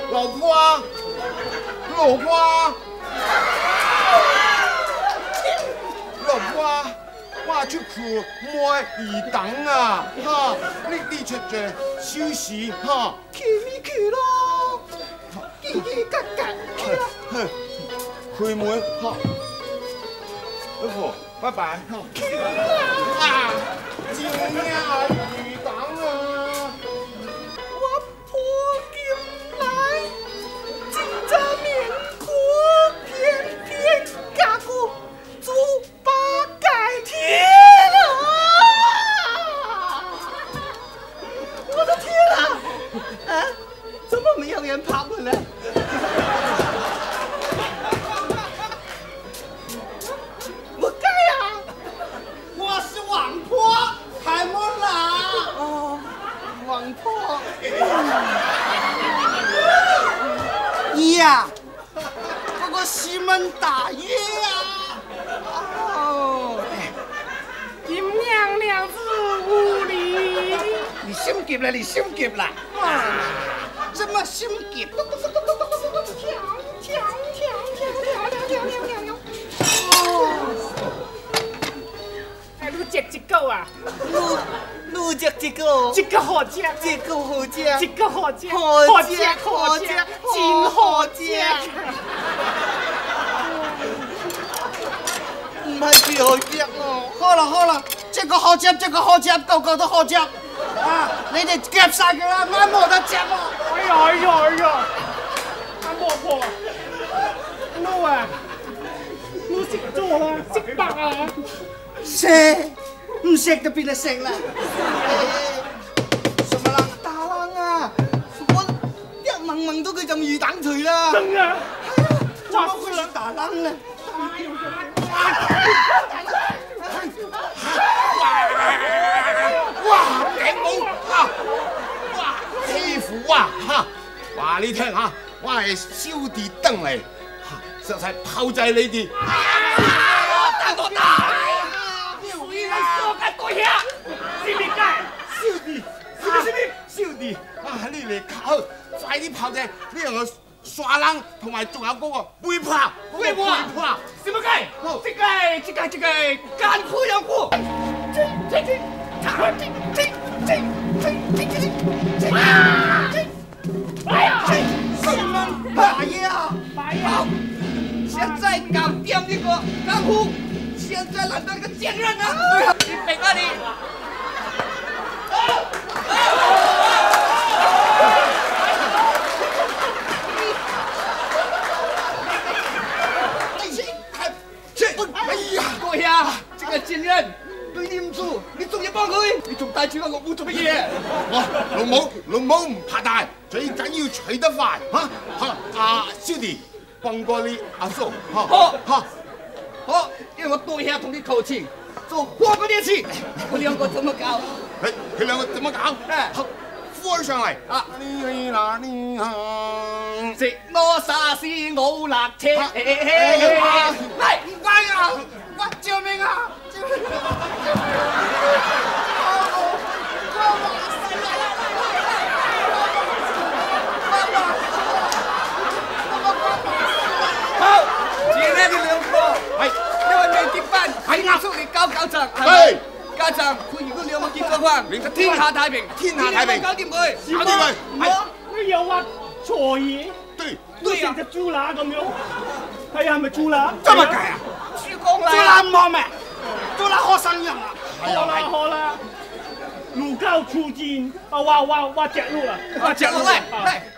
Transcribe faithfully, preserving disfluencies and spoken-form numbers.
老婆啊，老婆啊，老婆啊，我出去摸鱼蛋啊，哈，你你出去休息哈。 去咪去咯，叽叽嘎嘎去啦。 开门哈，老婆，拜拜哈。 去啦！ 啊，救命啊！鱼蛋啊！ 我破进来，金着面苦，偏偏加过猪八戒天啊！我的天啊！啊，怎么没有人跑回来？我盖啊！我是王婆，开门啦！哦，王婆。姨呀，嗰個市民大爺啊！哦，金娘娘子無禮，你心急了，你心急了啊！怎麼心急？跳跳跳跳跳跳跳跳跳！哦，哎，你食一個啊？你你食一個？一個好食，一個好食，一個好食，好食好食，真好食。唔係幾好食哦。好啦好啦，這個好食，這個好食，個個都好食。啊，你哋夾晒佢啦，我冇得夾啊！哎呀哎呀哎呀！阿婆婆，我啊，我識做啦，識白啊。識，唔識就變咗識啦。什麼人打人啊？我一問問到佢就魚蛋腿啦。真啊？怎麼會想打人呢？ 哇，頂帽啊！哇，師傅啊，哈！話你聽下，我係燒碟燈嚟，實係炮製你哋。 打我打！你人傻嘅過here，是咪嘅？ 燒碟，是咪是咪？燒碟啊！你嚟靠，快啲炮製呢樣嘅刷冷，同埋仲有嗰個背炮，背炮，背炮， 是咪嘅？這個這個這個乾苦養苦。哎呀！什麼大爺啊！好，現在搞掂那個乾苦，現在來到那個奸人啊！你別啊你！哎呀，過呀！這個奸人對你唔住，你仲要幫佢，你仲帶住個綠帽做乜嘢？ 我綠帽，綠帽唔怕大，最緊要取得快嚇嚇。阿小弟幫過你阿叔嚇嚇好，因為我多下同你求情，做花嗰啲事，佢兩個怎麼搞？ 佢佢兩個點樣搞？ 誒， 放上嚟啊！ 你嗱你啊！ 食我沙士我辣車，嚟唔乖啊！我救命啊！救命啊！好，今日你兩個係因為未結婚，係押出嚟搞搞震，係咪？家陣佢如果兩個結咗婚，天下太平， 天下太平， 搞掂佢， 搞掂佢。 我你又話財爺， 對， 都成隻豬乸咁樣，睇下係咪豬乸？ 這麼解啊？豬公啦，豬乸唔好咩？豬乸好生人啊！ 好啦好啦，路高出戰，啊哇哇哇隻路啦， 啊隻路嚟，嚟。